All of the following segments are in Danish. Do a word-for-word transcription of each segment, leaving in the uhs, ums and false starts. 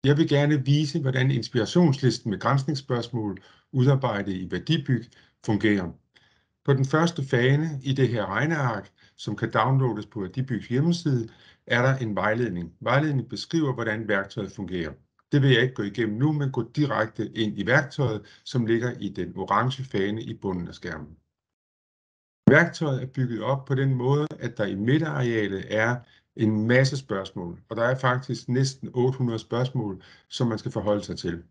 Jeg vil gerne vise, hvordan inspirationslisten med granskningsspørgsmål udarbejdet i Værdibyg fungerer. På den første fane i det her regneark, som kan downloades på Værdibygs hjemmeside, er der en vejledning. Vejledningen beskriver, hvordan værktøjet fungerer. Det vil jeg ikke gå igennem nu, men gå direkte ind i værktøjet, som ligger i den orange fane i bunden af skærmen. Værktøjet er bygget op på den måde, at der i midterarealet er en masse spørgsmål, og der er faktisk næsten otte hundrede spørgsmål, som man skal forholde sig til.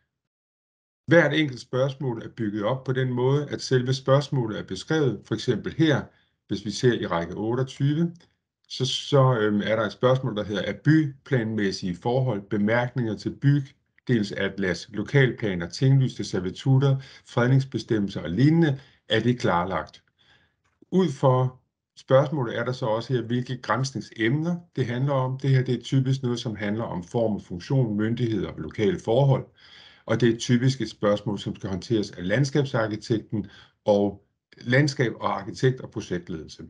Hvert enkelt spørgsmål er bygget op på den måde, at selve spørgsmålet er beskrevet. For eksempel her, hvis vi ser i række otteogtyve, så, så øhm, er der et spørgsmål, der hedder, er byplanmæssige forhold, bemærkninger til bygdelsatlas, lokalplaner, tinglyste servitutter, fredningsbestemmelser og lignende, er det klarlagt. Ud for spørgsmålet er der så også her, hvilke granskningsemner det handler om. Det her det er typisk noget, som handler om form og funktion, myndigheder og lokale forhold. Og det er typisk et spørgsmål, som skal håndteres af landskabsarkitekten og landskab og arkitekt og projektledelse.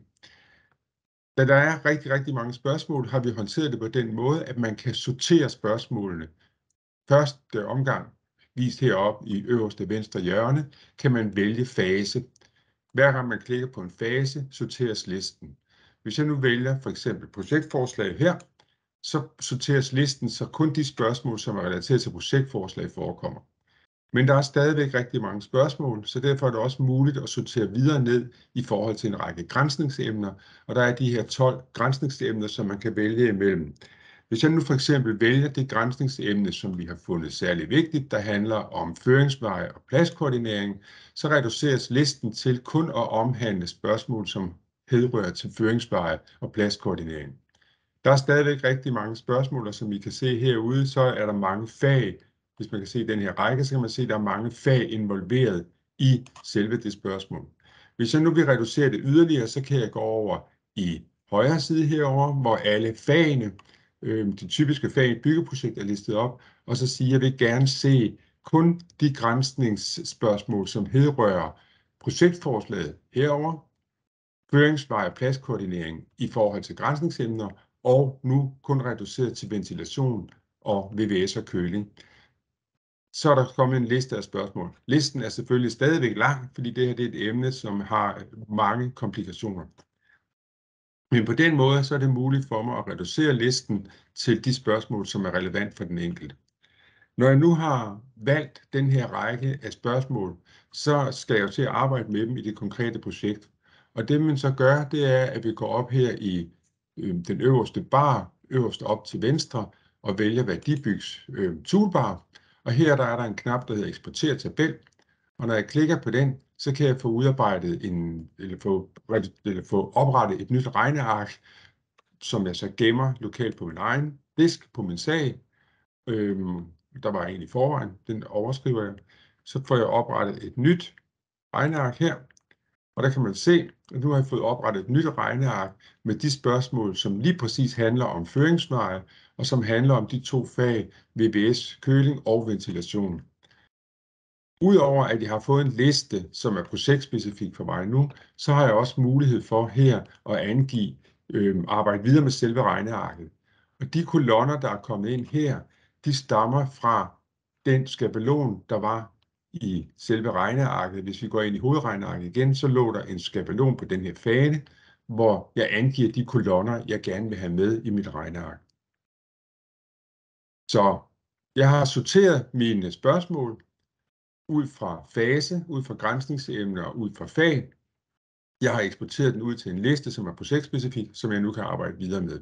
Da der er rigtig, rigtig mange spørgsmål, har vi håndteret det på den måde, at man kan sortere spørgsmålene. Første omgang, vist heroppe i øverste venstre hjørne, kan man vælge fase. Hver gang man klikker på en fase, sorteres listen. Hvis jeg nu vælger for eksempel projektforslag her, så sorteres listen, så kun de spørgsmål, som er relateret til projektforslag, forekommer. Men der er stadigvæk rigtig mange spørgsmål, så derfor er det også muligt at sortere videre ned i forhold til en række granskningsemner, og der er de her tolv granskningsemner, som man kan vælge imellem. Hvis jeg nu for eksempel vælger det granskningsemne, som vi har fundet særlig vigtigt, der handler om føringsveje og pladskoordinering, så reduceres listen til kun at omhandle spørgsmål, som vedrører til føringsveje og pladskoordinering. Der er stadigvæk rigtig mange spørgsmål, og som I kan se herude, så er der mange fag. Hvis man kan se den her række, så kan man se, at der er mange fag involveret i selve det spørgsmål. Hvis jeg nu vil reducere det yderligere, så kan jeg gå over i højre side herover, hvor alle fagene, øh, de typiske fag i et byggeprojekt er listet op, og så sige, at jeg vil gerne se kun de granskningsspørgsmål, som vedrører projektforslaget herover, føringsvej og pladskoordinering i forhold til granskningsemner, og nu kun reduceret til ventilation og V V S og køling. Så er der kommet en liste af spørgsmål. Listen er selvfølgelig stadigvæk lang, fordi det her det er et emne, som har mange komplikationer. Men på den måde så er det muligt for mig at reducere listen til de spørgsmål, som er relevant for den enkelte. Når jeg nu har valgt den her række af spørgsmål, så skal jeg jo til at arbejde med dem i det konkrete projekt. Og det man så gør, det er, at vi går op her i øh, den øverste bar, øverst op til venstre, og vælger Værdibygs øh, toolbar. Og her der er der en knap, der hedder eksporter tabel. Og når jeg klikker på den, så kan jeg få udarbejdet en, eller få, eller få oprettet et nyt regneark, som jeg så gemmer lokalt på min egen disk, på min sag. Øhm, der var en i forvejen, den overskriver jeg. Så får jeg oprettet et nyt regneark her. Og der kan man se, at nu har jeg fået oprettet et nyt regneark med de spørgsmål, som lige præcis handler om føringsveje, og som handler om de to fag, V V S, køling og ventilation. Udover at jeg har fået en liste, som er projektspecifik for mig nu, så har jeg også mulighed for her at angive, øh, arbejde videre med selve regnearket. Og de kolonner, der er kommet ind her, de stammer fra den skabelon, der var i selve regnearket. Hvis vi går ind i hovedregnearket igen, så lå der en skabelon på den her fane, hvor jeg angiver de kolonner, jeg gerne vil have med i mit regneark. Så jeg har sorteret mine spørgsmål ud fra fase, ud fra granskningsemner og ud fra fag. Jeg har eksporteret den ud til en liste, som er projektspecifik, som jeg nu kan arbejde videre med.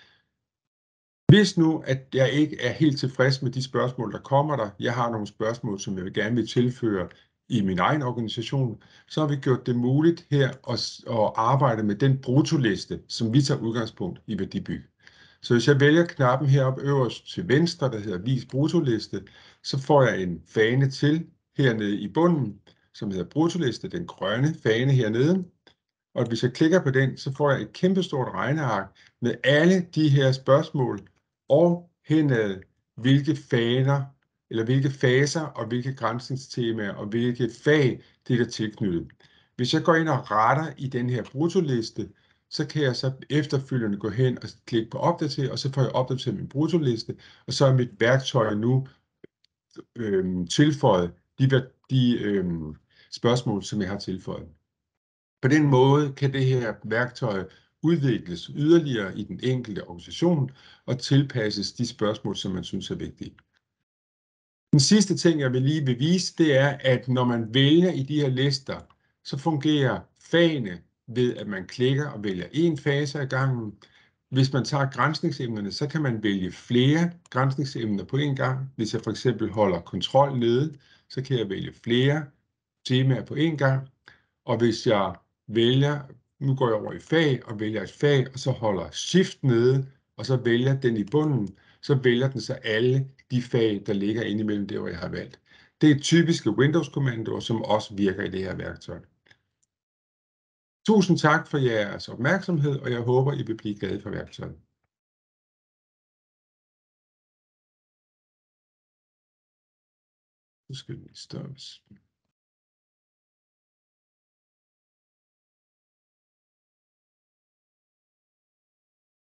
Hvis nu, at jeg ikke er helt tilfreds med de spørgsmål, der kommer der, jeg har nogle spørgsmål, som jeg vil gerne vil tilføre i min egen organisation, så har vi gjort det muligt her at, at arbejde med den bruttoliste, som vi tager udgangspunkt i Værdibyg. Så hvis jeg vælger knappen heroppe øverst til venstre, der hedder Vis bruttoliste, så får jeg en fane til hernede i bunden, som hedder bruttoliste, den grønne fane hernede. Og hvis jeg klikker på den, så får jeg et kæmpestort regneark med alle de her spørgsmål, og henad hvilke faner, eller hvilke faser, og hvilke granskningstemaer, og hvilke fag det er der tilknyttet. Hvis jeg går ind og retter i den her bruttoliste, så kan jeg så efterfølgende gå hen og klikke på opdater, og så får jeg opdateret min bruttoliste, og så er mit værktøj nu øh, tilføjet de, de øh, spørgsmål, som jeg har tilføjet. På den måde kan det her værktøj udvikles yderligere i den enkelte organisation og tilpasses de spørgsmål, som man synes er vigtige. Den sidste ting, jeg vil lige vil vise, det er, at når man vælger i de her lister, så fungerer fagene ved, at man klikker og vælger en fase ad gangen. Hvis man tager granskningsemnerne, så kan man vælge flere granskningsemner på en gang. Hvis jeg for eksempel holder kontrol nede, så kan jeg vælge flere temaer på en gang. Og hvis jeg vælger, nu går jeg over i fag og vælger et fag, og så holder shift nede, og så vælger den i bunden, så vælger den så alle de fag, der ligger inde imellem det, hvor jeg har valgt. Det er typiske Windows-kommandoer, som også virker i det her værktøj. Tusind tak for jeres opmærksomhed, og jeg håber, I vil blive glade for værktøjet. Nu skal vi stoppes.